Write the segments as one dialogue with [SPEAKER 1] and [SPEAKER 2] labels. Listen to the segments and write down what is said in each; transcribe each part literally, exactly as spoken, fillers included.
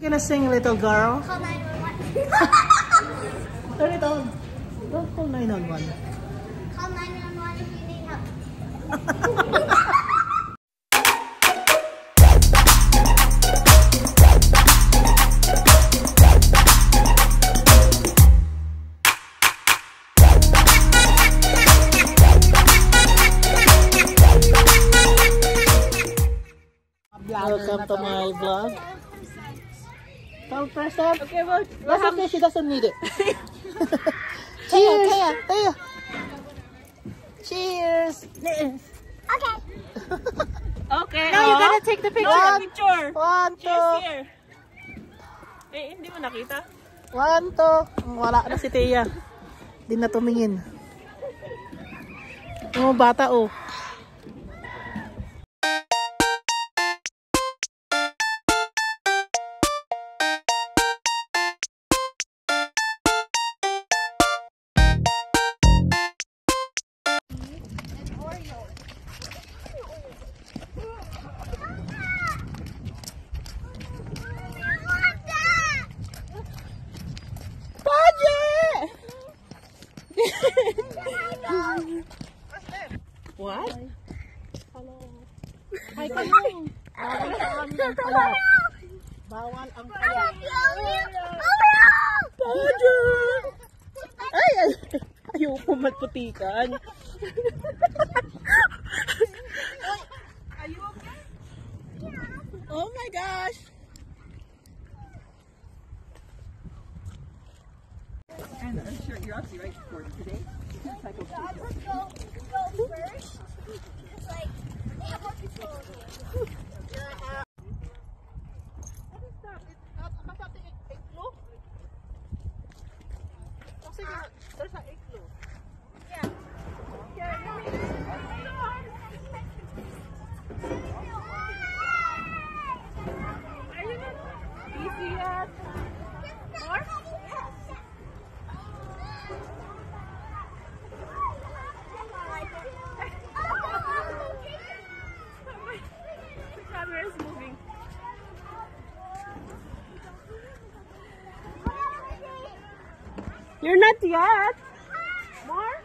[SPEAKER 1] Gonna sing, little girl.
[SPEAKER 2] Call nine one one.
[SPEAKER 1] Turn it on. Don't call nine one one.
[SPEAKER 2] Call nine one one if you need help.
[SPEAKER 1] Welcome to my vlog. twelve percent? Okay, well, that's okay, she doesn't need it. Cheers! Taya, Taya. Cheers!
[SPEAKER 2] Okay.
[SPEAKER 3] Okay.
[SPEAKER 1] Now
[SPEAKER 3] you gotta take the picture.
[SPEAKER 1] One,
[SPEAKER 3] picture.
[SPEAKER 1] One, two.
[SPEAKER 3] Cheers here. Eh, hindi mo nakita?
[SPEAKER 1] One, two. Wala na si Taya. Di na tumingin. Oh, bata oh.
[SPEAKER 3] What?
[SPEAKER 1] Hello. Hi kayo. Bawal sa amin ang pala. Bawal ang pala.
[SPEAKER 3] Roger! Ay, ay. Ayaw pumatputikan. Are you okay? Oh my gosh. And I'm sure you're obviously right for today.
[SPEAKER 2] I would go, go first. It's like, they have more control of you.
[SPEAKER 1] What is that? It's not something igloo? Kasi there's an igloo.
[SPEAKER 2] Yeah.
[SPEAKER 3] Are you not easy yet? More? The camera is moving. You're not yet. More?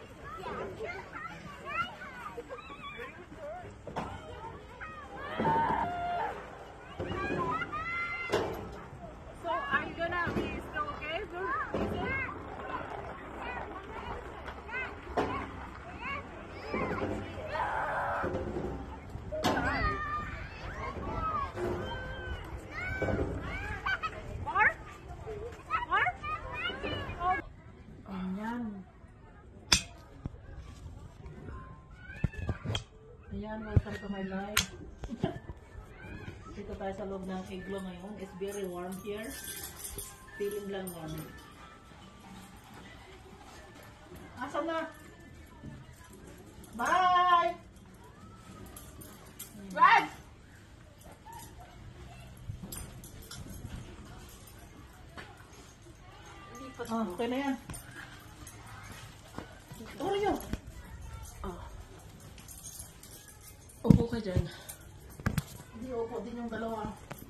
[SPEAKER 3] So are you gonna be still okay? More? More? Oh.
[SPEAKER 1] Ayan. Ayan, welcome to my life. Dito tayo sa loob ng igloo ngayon. It's very warm here. Feeling lang warm. Asan na? Bye!
[SPEAKER 3] Brad!
[SPEAKER 1] Oh, okay na yan. Ano yun?
[SPEAKER 3] Oh. Upo ka dyan.
[SPEAKER 1] Hindi, upo din yung dalawa.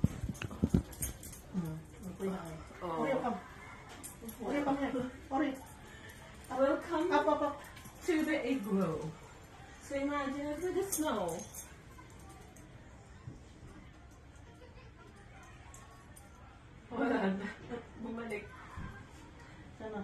[SPEAKER 1] Hmm. Okay na kayo.
[SPEAKER 3] Oh.
[SPEAKER 1] Ori, come. Ori, come here. Ori.
[SPEAKER 3] Welcome
[SPEAKER 1] Up, up, up.
[SPEAKER 3] to the igloo. So imagine it's with the snow. Wala na. Bumalik.
[SPEAKER 1] Sana.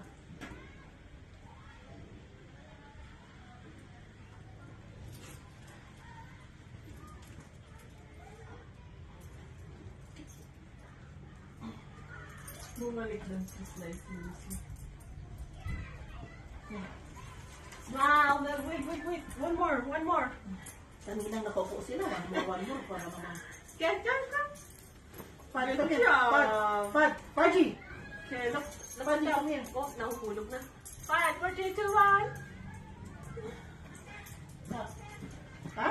[SPEAKER 3] Bumalik lang sa slice music. Wow! Wait, wait, wait. One more, one more.
[SPEAKER 1] Kaninang nakaupo sila. One more, one more. Para naman.
[SPEAKER 3] Get, get, get.
[SPEAKER 1] Pad,
[SPEAKER 3] Good
[SPEAKER 1] come here.
[SPEAKER 3] job.
[SPEAKER 1] Pad, Pad, Paji.
[SPEAKER 3] Okay, look. Look
[SPEAKER 1] Pad,
[SPEAKER 3] at
[SPEAKER 1] come here.
[SPEAKER 3] Oh, nahuhulog na. Five, four, three, two, one.
[SPEAKER 1] Ha?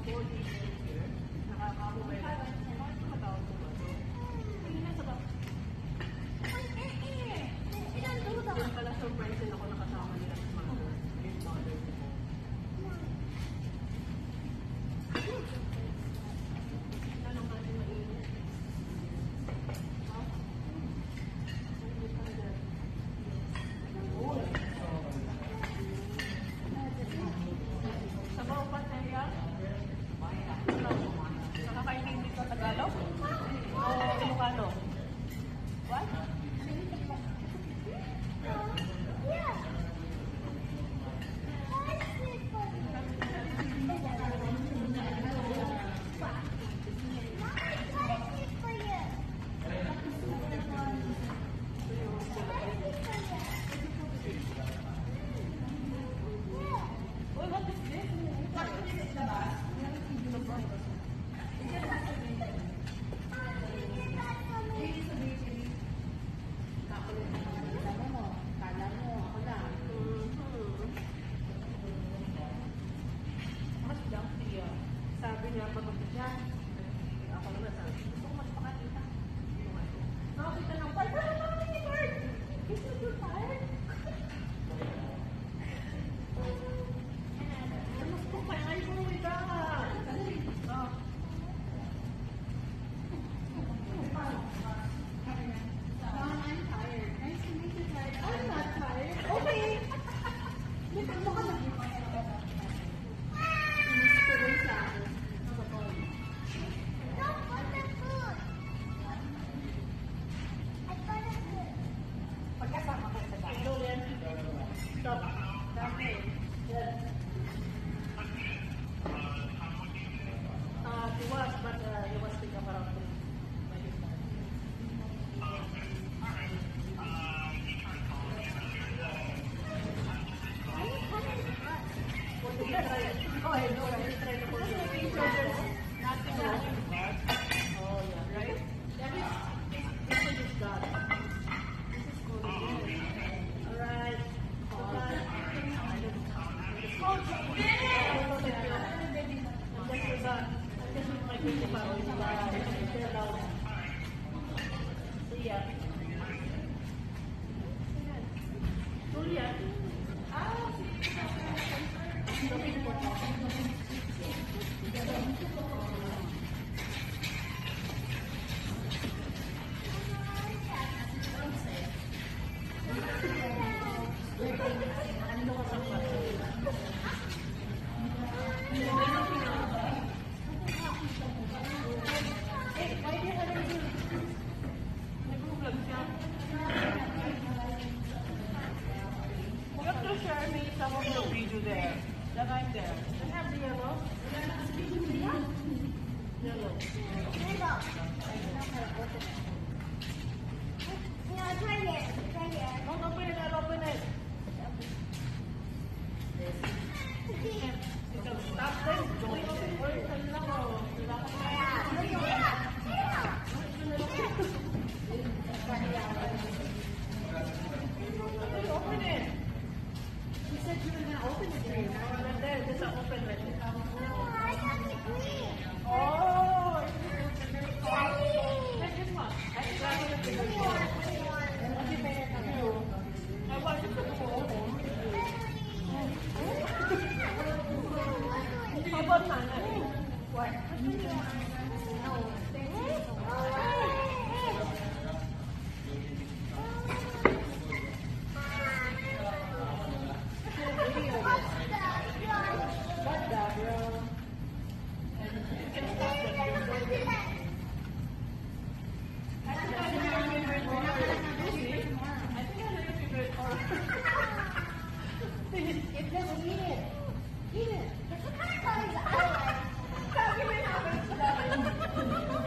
[SPEAKER 2] What kind of colors I like?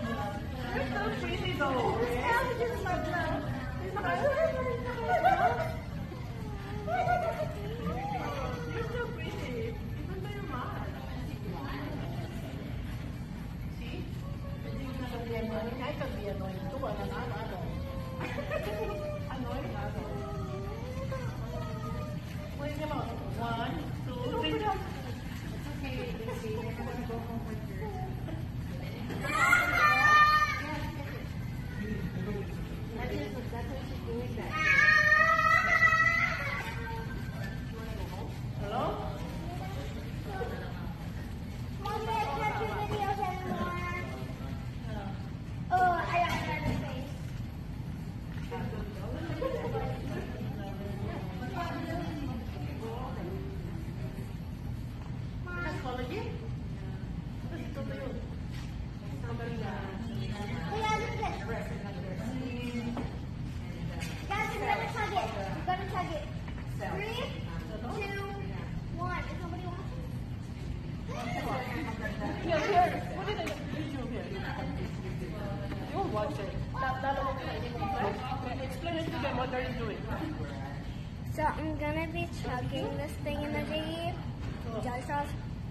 [SPEAKER 2] getting this thing in the jeep. Jelly sauce.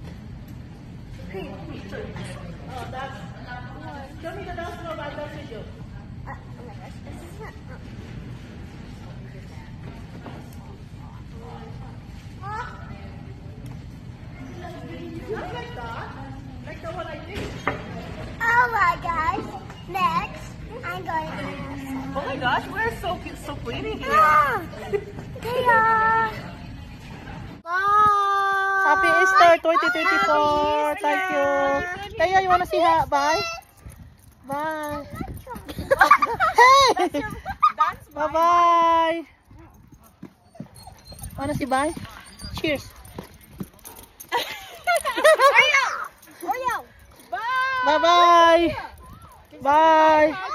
[SPEAKER 1] Oh, that's. Show me the dance floor by that video.
[SPEAKER 2] Uh, oh my gosh, this is not. Oh.
[SPEAKER 1] Not like that. Like the one I did.
[SPEAKER 2] Alright guys, next I'm going to have
[SPEAKER 3] Oh my gosh, we're so cute, so pretty here.
[SPEAKER 2] Ah, they are.
[SPEAKER 1] Bye. Happy Easter twenty twenty-four. Thank you. Taya, you wanna say hi? Bye. Bye. Hey. Bye bye. Wanna say bye? Cheers.
[SPEAKER 2] Oreo.
[SPEAKER 1] Bye bye. Bye.